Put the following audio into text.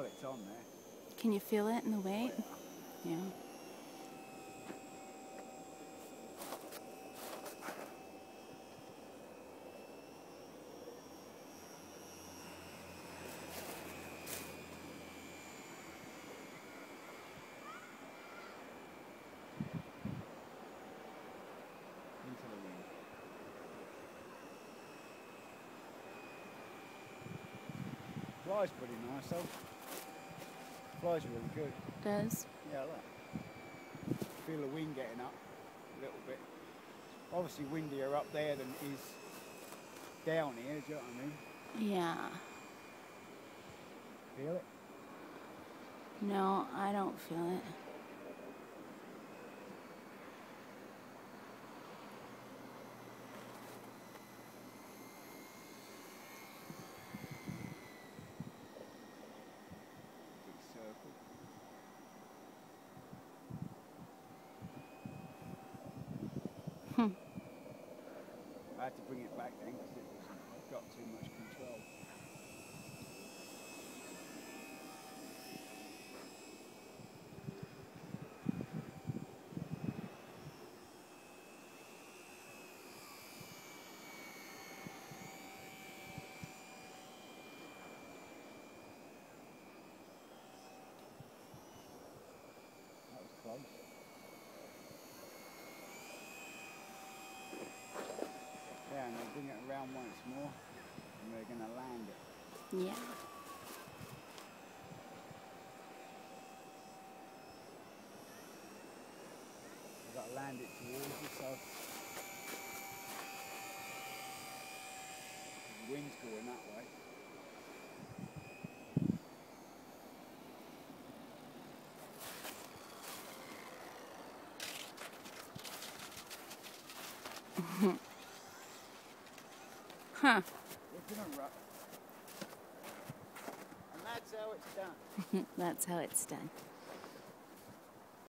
it's on there. Can you feel it in the weight? Oh, yeah. Yeah. Into the wind. Fly's pretty nice though. Fly's really good. Does? Yeah, look. Feel the wind getting up a little bit. Obviously windier up there than it is down here, do you know what I mean? Yeah. Feel it? No, I don't feel it. Big circle. I had to bring it back then because it got too much control. That was close. Yeah, and they'll bring it around once more and we're going to land it. Yeah. We've got to land it towards you, so the wind's going that way. Huh. We're going to rock. And that's how it's done. That's how it's done.